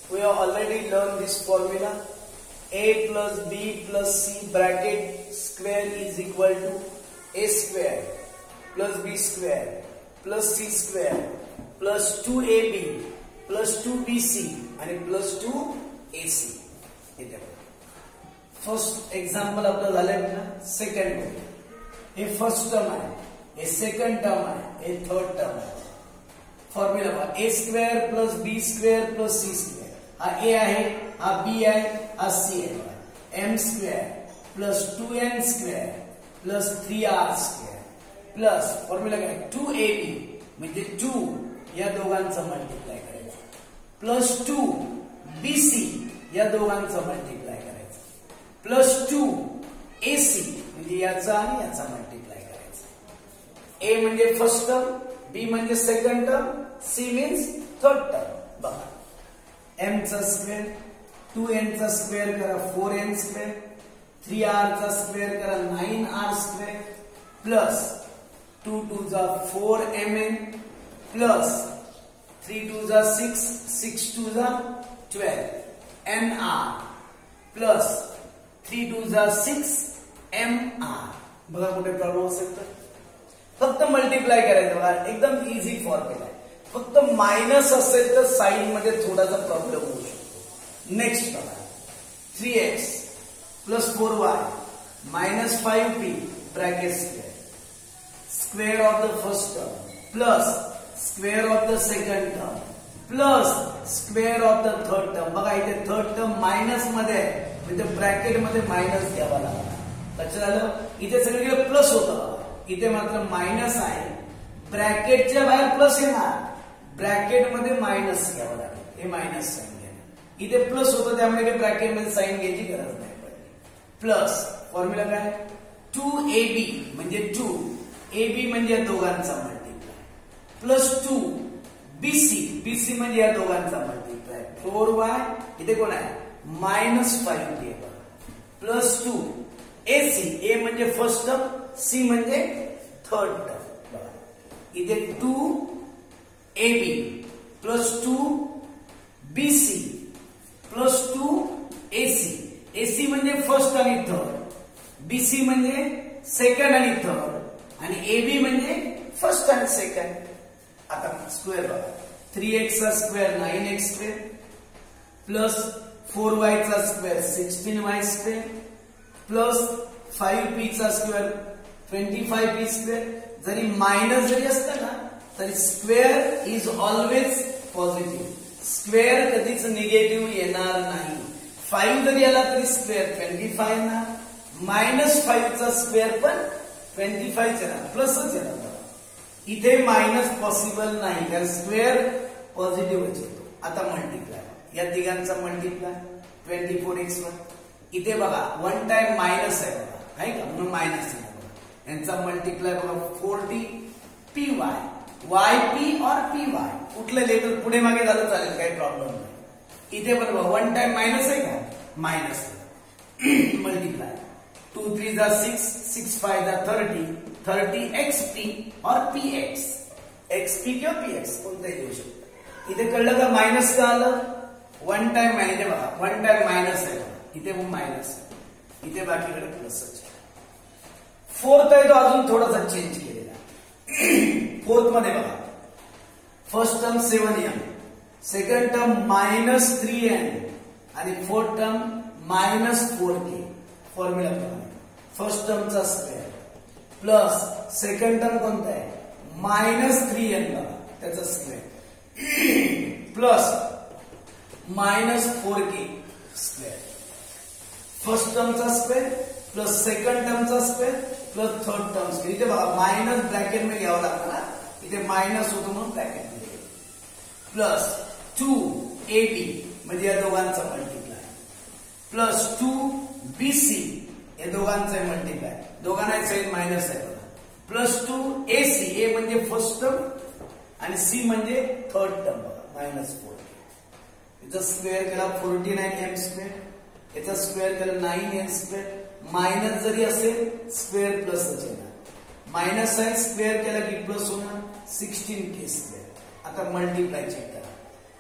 We have already learned this formula. A plus B plus C bracket square is equal to A square plus B square plus C square plus 2AB plus 2BC and plus 2AC. First example आपलं झालंय ना, second. हे first term आहे, हे second term आहे, हे third term आहे. Formula बघा, A square plus B square plus C square. हा ए आहे, हा बी आहे, हा सी आहे. M square plus 2n square plus 3r square plus formula काय 2ab म्हणजे 2 या दोघांचं मल्टिप्लाय करायचं प्लस 2bc या दोघांचं मल्टिप्लाय करायचं प्लस 2ac म्हणजे याचा आणि याचा मल्टिप्लाय करायचा. ए म्हणजे फर्स्ट टर्म, बी म्हणजे second term, C means third term. बघा, m चा स्क्वेअर 2n चा स्क्वेअर करा 4n स्क्वेअर, 3r चा स्क्वेअर करा 9r स्क्वेअर प्लस 2 2 जा 4mn प्लस 3 2 जा 6 6 2 जा 12 nr प्लस 3 2 जा 6 mr. बघा कुठे प्रॉब्लेम असेल तर फक्त मल्टिप्लाय करायचं. बघा एकदम इझी फॉर्म्युला आहे. फक्त मायनस असेल तर साइन मध्ये थोडासा प्रॉब्लेम होऊ शकतो. नेक्स्ट बघा, 3x plus 4y minus 5p bracket square square of the first term plus square of the second term plus square of the third term. बघा इथे थर्ड टर्म मायनस मध्ये आहे म्हणजे ब्रॅकेट मध्ये मायनस घ्यावा लागला. लक्षात आलं? इथे सगळीकडे प्लस होतं, इथे मात्र मायनस आहे. ब्रॅकेटच्या बाहेर प्लस येणार, ब्रॅकेट मध्ये मायनस घ्यावं लागेल. हे मायनस साइन घ्या. इथे प्लस होतं त्यामुळे ब्रॅकेट मध्ये साइन घ्यायची गरज नाही पडली. प्लस फॉर्म्युला काय 2ab म्हणजे 2ab म्हणजे या दोघांचा मल्टिप्लाय प्लस 2bc म्हणजे या दोघांचा मल्टिप्लाय 4y इथे कोण आहे minus 5p plus 2ac A म्हणजे फर्स्ट टर्म, सी म्हणजे थर्ड टर्म. इथे 2ab plus 2bc plus 2ac. ac म्हणजे फर्स्ट आणि थर्ड, bc म्हणजे सेकंड आणि थर्ड आणि ab म्हणजे फर्स्ट आणि सेकंड. आता स्क्वेअर बघा, 3x चा square 9x square plus 4y चा square 16y square plus 5p चा स्क्वेअर 25p स्क्वेअर. जरी मायनस जरी असतं ना तरी square is always positive. Square कधीच निगेटिव्ह येणार नाही. 5 जरी आला तरी स्क्वेअर 25 ना, मायनस 5 चा स्क्वेअर पण 25 येणार, प्लसच येणार. इथे मायनस पॉसिबल नाही कारण स्क्वेअर पॉझिटिव्हच येतो. आता मल्टिप्लाय, या तिघांचा मल्टिप्लाय 24x1. इथे बघा वन टाइम मायनस आहे बघा, आहे का, म्हणून मायनस आहे. यांचा मल्टिप्लाय बघा 40py yp और py कुठलं लेटर पुढे मागे झालं चालेल, काही प्रॉब्लेम नाही. इथे पण बघा वन टाइम मायनस आहे का, मायनस मल्टिप्लाय 2 3 जा 6 6 5 जा 30 30xp और px xp किंवा px कोणताही देऊ शकतो. इथे कळलं का मायनस का आलं, वन टाइम मायनस. बघा वन टाइम मायनस आहे, इथे पण मायनस आहे, इथे बाकीकडे प्लसच. फोर्थ आहे तो अजून थोडासा चेंज केलेला. फोर्थ मध्ये बघा first term 7m, second term minus 3n आणि fourth term minus 4k. Formula प्रमाणे फर्स्ट टर्मचा स्क्वेअर प्लस सेकंड टर्म कोणता आहे मायनस 3n बघा त्याचा square plus minus 4k square. First टर्मचा स्क्वेअर प्लस सेकंड टर्मचा square plus third term square. इथे बघा मायनस ब्रॅकेट मध्ये घ्यावं लागतं ना, इथे मायनस होतो म्हणून ब्रॅकेट मध्ये प्लस 2ab म्हणजे या दोघांचा मल्टिप्लाय प्लस 2bc या दोघांचा मल्टिप्लाय, दोघांना साईड मायनस आहे बघा प्लस 2ac ए म्हणजे फर्स्ट टर्म आणि सी म्हणजे थर्ड टर्म बघा मायनस 4. याचा स्क्वेअर केला 49m स्क्वेअर, याचा स्क्वेअर केला 9n स्क्वेअर. मायनस जरी असेल स्क्वेअर प्लसच येणार, मायनस आहे स्क्वेअर केला की प्लस होणार 16k स्क्वेअर. आता मल्टिप्लाय चेक करा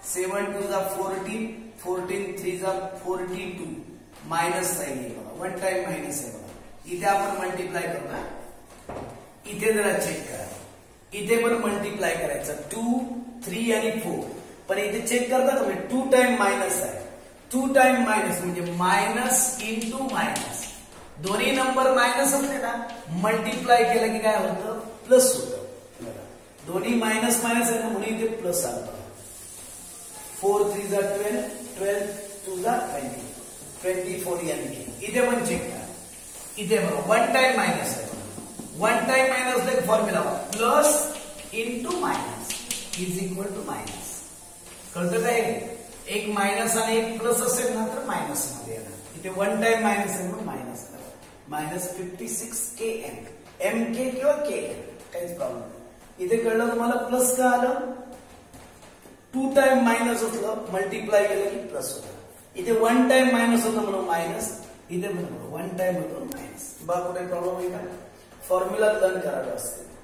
7 2 जा 14, 14 3 जा 42 मायनस साइन आहे बघा, वन टाइम मायनस आहे बघा. इथे आपण मल्टिप्लाय करू ना, इथे जरा चेक करा, इथे पण मल्टिप्लाय करायचं 2 3 आणि 4, पण इथे चेक करता तुम्ही 2 टाइम मायनस आहे, 2 टाइम मायनस म्हणजे मायनस इंटू मायनस. दोन्ही नंबर मायनस असले ना मल्टिप्लाय केलं की काय होतं, प्लस होतं. दोन्ही मायनस मायनस आहे ना म्हणून इथे प्लस आलं. 4 3 जा 12, 12 2 जा 20, 24 यांनी. इथे पण चेक करा, इथे बघा वन टाइम मायनस आहे, वन टाइम मायनस म्हणजे formula plus into minus is equal to minus. कळतं काय, एक मायनस आणि एक प्लस असेल ना तर मायनस मध्ये येणार. इथे वन टाइम मायनस आहे म्हणून मायनस करा. मायनस 56 kn, mk किंवा kn काहीच प्रॉब्लेम नाही. इथे कळलं तुम्हाला प्लस का आलं, 2 टाइम मायनस असलं मल्टिप्लाय केलं की प्लस होतं. इथे वन टाइम मायनस होतं म्हणून मायनस, इथे पण वन टाइम होतं मायनस. बघा कुठे प्रॉब्लेम आहे का, फॉर्म्युला लर्न करायला असते.